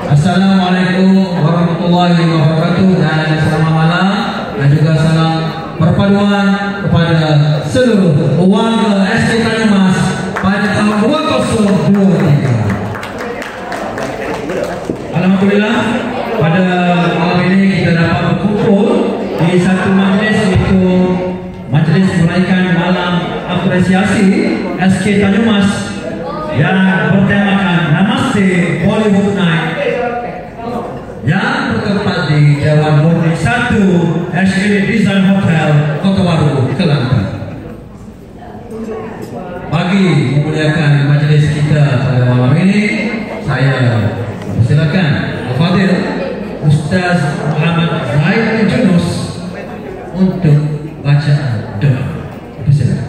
Assalamualaikum warahmatullahi wabarakatuh dan selamat malam dan juga salam perpaduan kepada seluruh warga SK Tanyumas pada tahun 2023. Alhamdulillah pada malam ini kita dapat berkumpul di satu majlis, iaitu majlis meraihkan malam apresiasi SK Tanyumas yang bertemakan Namaste Bollywood Night yang bertempat di Dewan Murni 1 SK Design Hotel Kota Baru, Kelantan. Bagi memuliakan majlis kita pada malam ini, saya persilakan Al-Fadhil Ustaz Muhammad Zaid bin Junus untuk bacaan doa. Persilakan.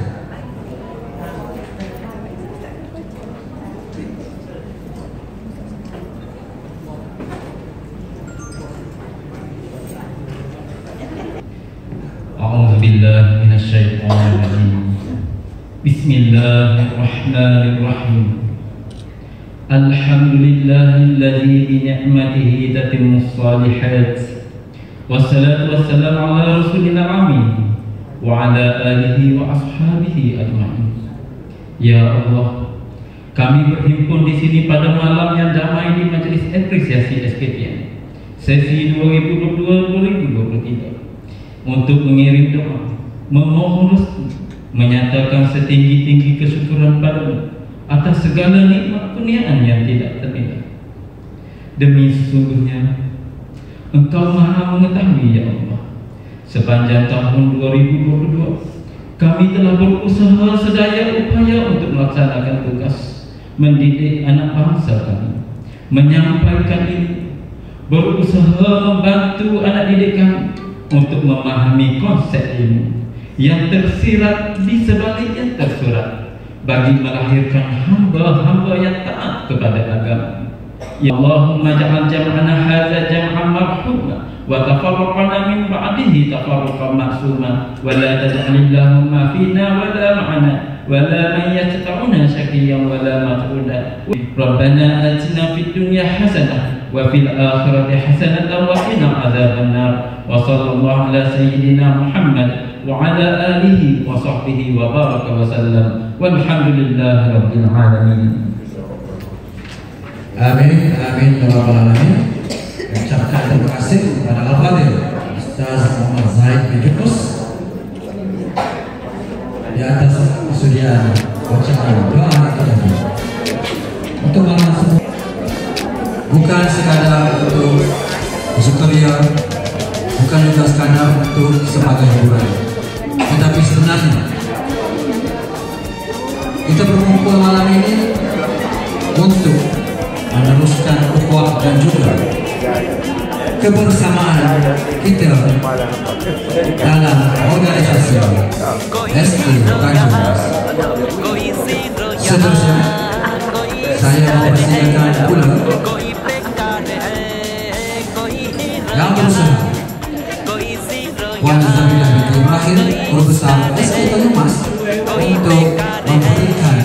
A'udzubillahi minasyaitonirrajim. Bismillahirrahmanirrahim. Alhamdulillahilladzi bi ni'matihi tatimmus shalihat. Wassalatu wassalamu ala rasulil amin wa ala alihi wa ashabihi ajma'in. Ya Allah, kami berhimpun di sini pada malam yang damai di majlis apresiasi SKTN sesi 2022-2023 untuk mengirim doa, memohon restu, menyatakan setinggi-tinggi kesyukuran padamu atas segala nikmat kurniaan yang tidak ternilai. Demi sesungguhnya Engkau Maha mengetahui, ya Allah, sepanjang tahun 2022 kami telah berusaha sedaya upaya untuk melaksanakan tugas mendidik anak bangsa kami, menyampaikan ilmu, berusaha membantu anak didik kami untuk memahami konsep ilmu yang tersirat di sebalik yang tersurat, bagi melahirkan hamba-hamba yang taat kepada agama. Ya Allahumma ja'al jam'ana hadza jam'an marhuma wa tafarraqana min ba'dihi tafarruqan ma'suma wa la taj'alillahumma fina wa la ma'ana wa la man yata'una syaqiyyan wa la mat'uda. Rabbana atina fid dunya hasanah wa fil akhirati hasanatan wa qina adzabannar. Wa sallallahu ala sayyidina Muhammad wa ala alihi wa sahbihi wa baraka wa sallam. Walhamdulillahi rabbil alamin. Amin, amin, ya rabbal alamin. Ucapkan terima kasih kepada Al-Fadhil Ustaz Muhammad Zaid bin Junus di atas kesediaan bacaan doa kita untuk malam semua. Bukan sekadar untuk sukaria, bukan juga sekadar untuk sebagai hiburan, tetapi sebenarnya kita berkumpul malam ini untuk meneruskan ukhuwah dan juga kebersamaan kita dalam organisasi SK Tanyumas. Seterusnya saya mempersilakan pula yang berusaha Wan Zabilah bin Ibrahim, Guru Besar SK Tanyumas, untuk memberikan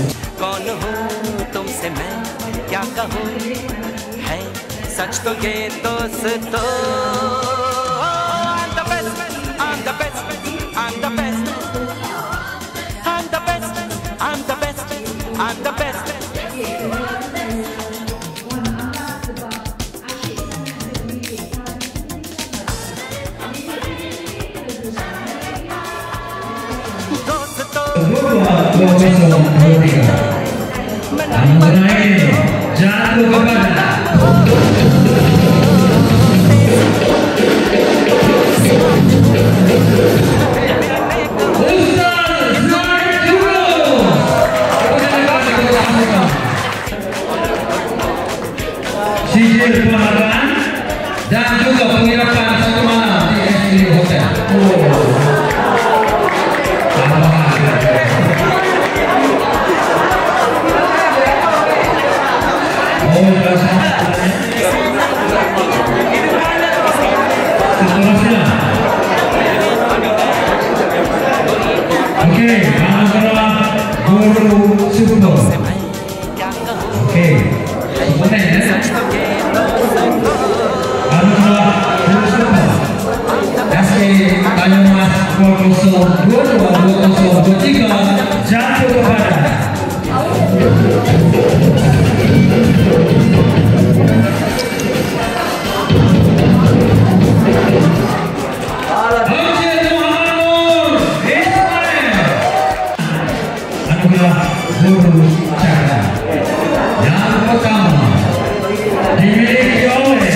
सच तो ये दोस्तों I'm the best, I'm the best, I'm the best, I'm the best, I'm the best, I'm the best. Jatuh kepada sijil penghargaan dan juga pengirapan satu malam di SK Hotel. Guru Subho. Oke, jatuh kepada Guru Cakra. Yang pertama dimiliki oleh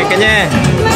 kenyang.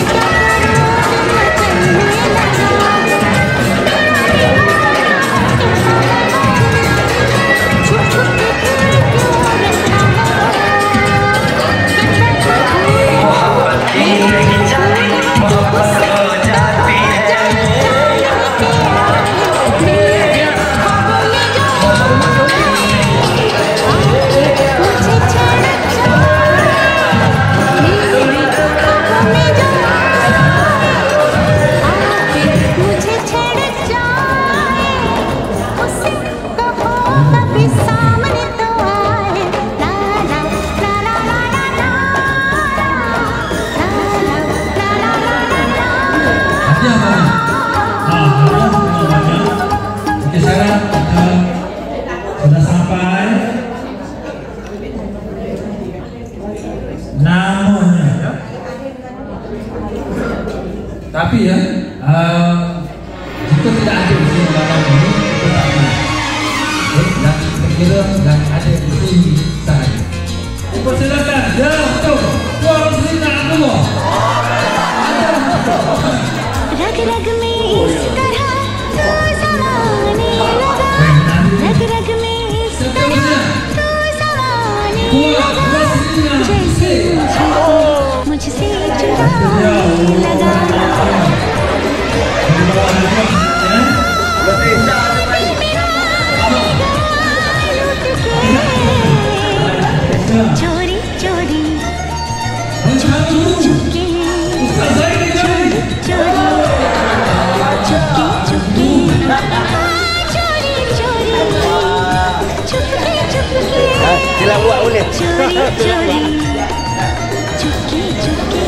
Sudah sampai namanya ya. Tapi ya jika tidak ada di sini barang ini dan kira dan ada di sini saja. Dipersilakan ya untuk Tuan Sri Nakul. रग-रग में इस तरह तू समाने लगा, रग-रग में इस तरह तू समाने लगा, जैसे मुझसे चुराने लगा। चोरी चोरी चुपके चुपके चोरी चोरी चुपके चुपके चोरी चोरी चुपके चुपके Sila buat boleh. चोरी चोरी चुपके चुपके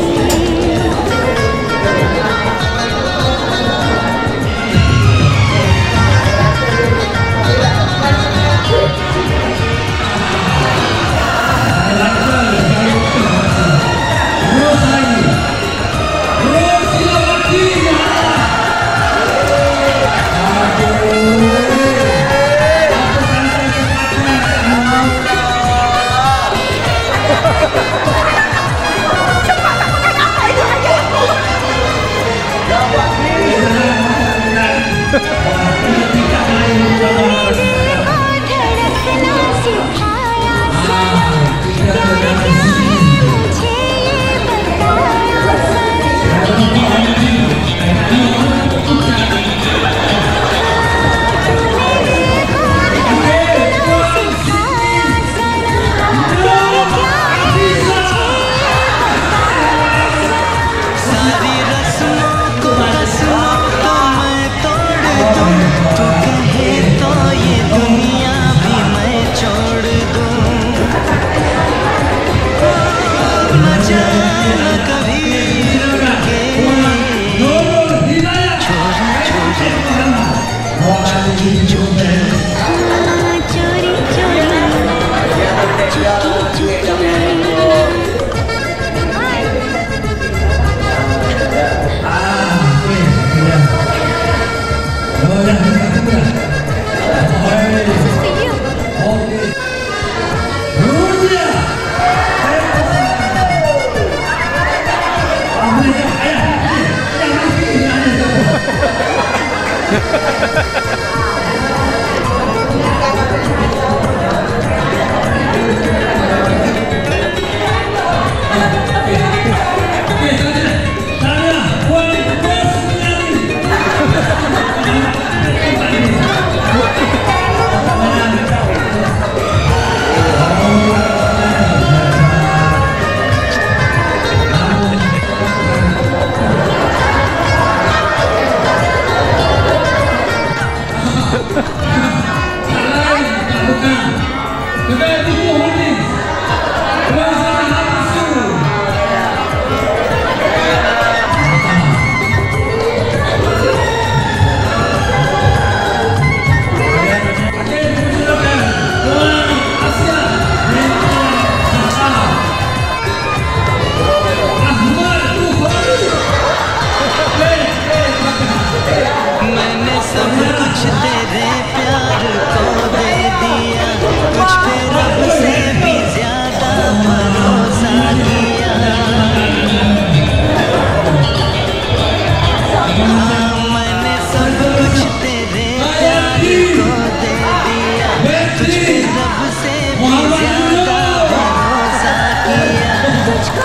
सब कुछ तेरे प्यार को दे दिया, कुछ पे रब से ज्यादा भरोसा किया तुझको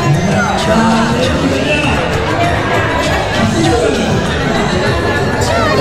चोरी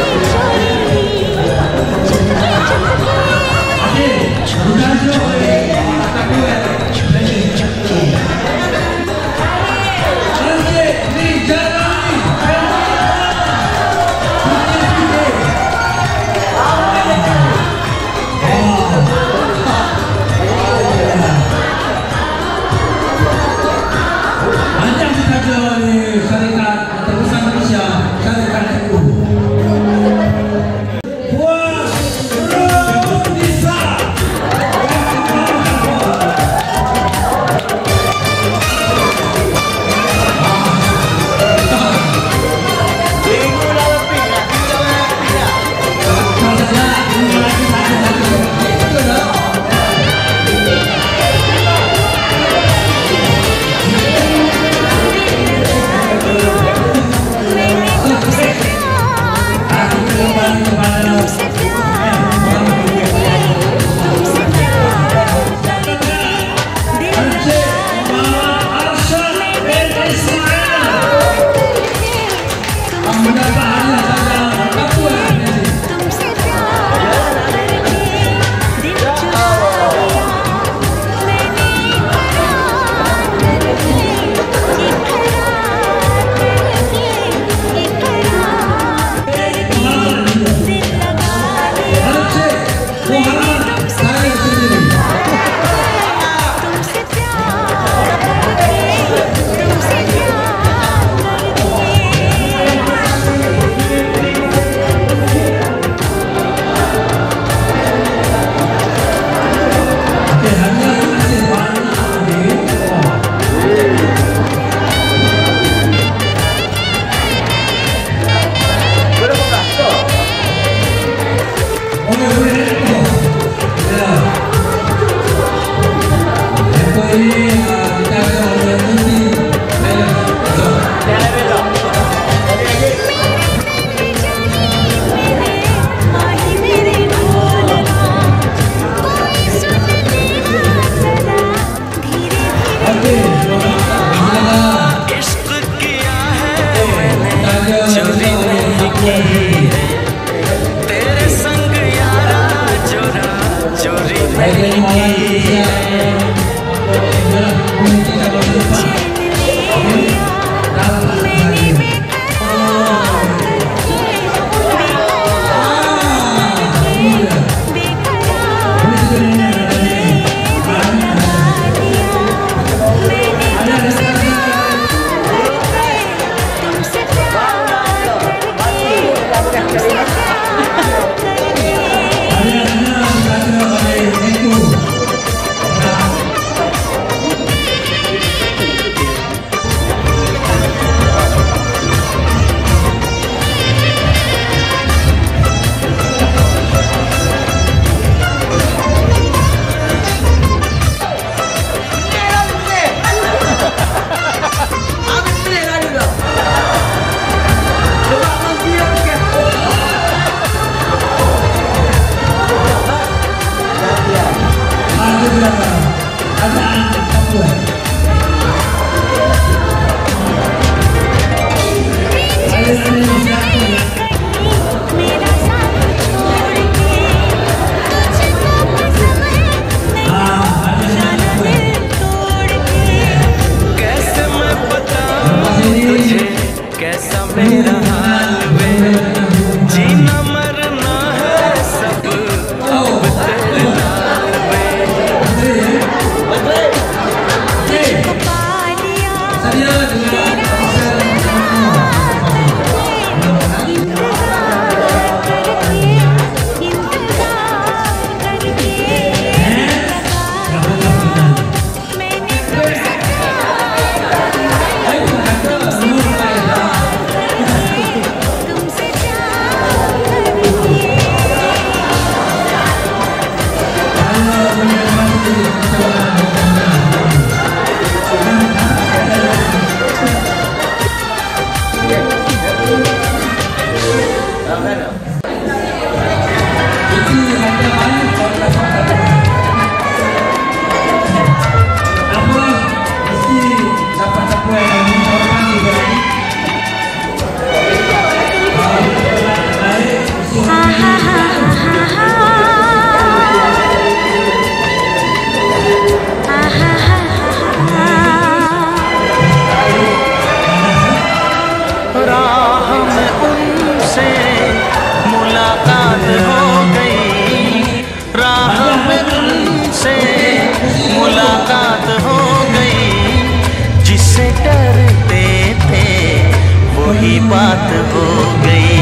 वही बात हो गई।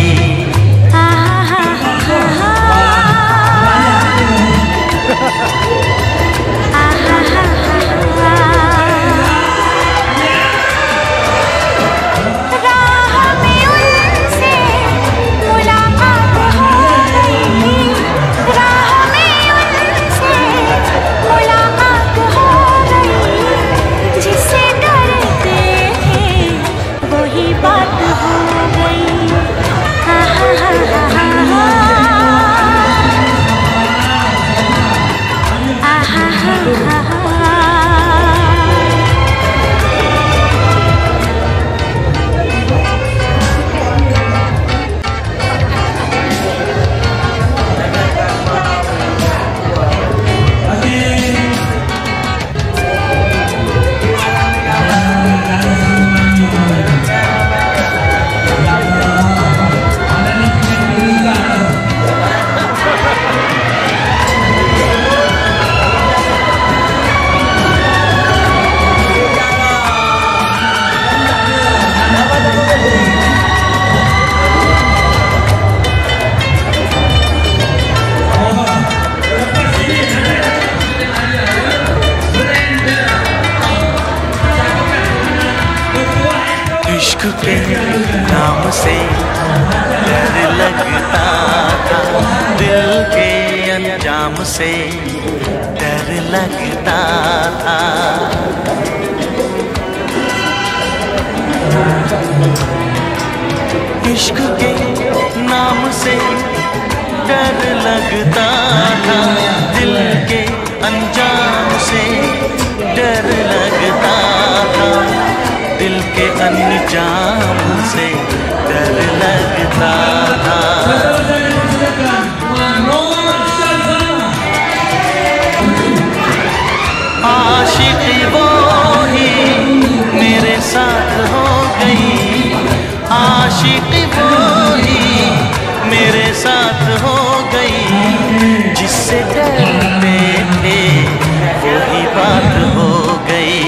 इश्क के नाम से डर लगता था, दिल के अंजाम से डर लगता था। इश्क के नाम से डर लगता था, दिल के अंजाम से डर लगता था, दिल के अंजाम से डर लगता था। आशिक वो ही मेरे साथ हो गई, आशिक वो ही मेरे साथ हो गई, जिससे डरते थे वही बात हो गई।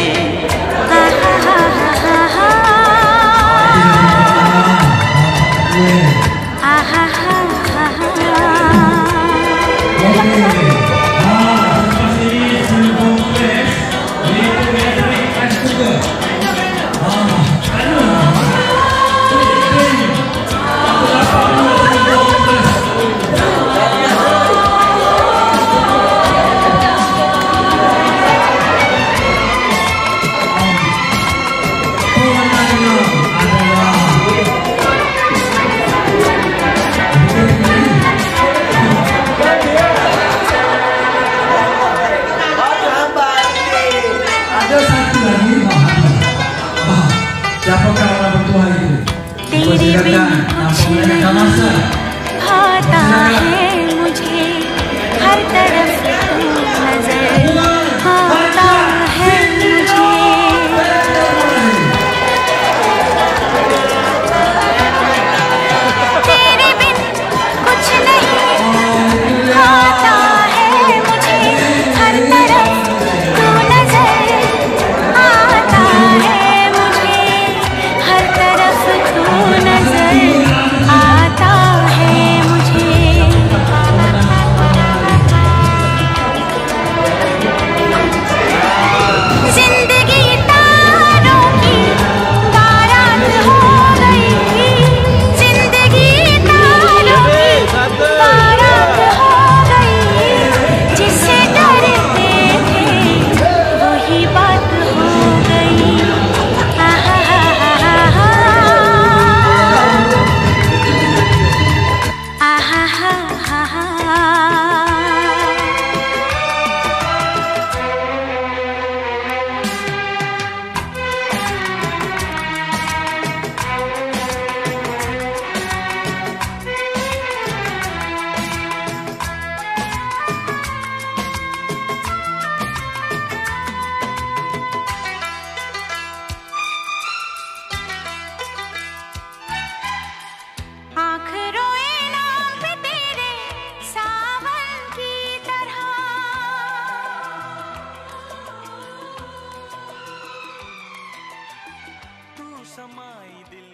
Siapakah orang bertuah itu? Persilakan nampaknya masa. आता है मुझे हर तरफ नजर आता है मुझे, तेरे बिन कुछ नहीं आता है मुझे हर तरफ तू नजर आता है मुझे हर तरफ तू नजर आता है मुझे। जिंदगी तारों की बारात हो गई, जिंदगी तारों की बारात हो गई, जिससे डरते थे वही बात हो गई। आँख रोए नाम पे तेरे सावन की तरह, तू समाई दिल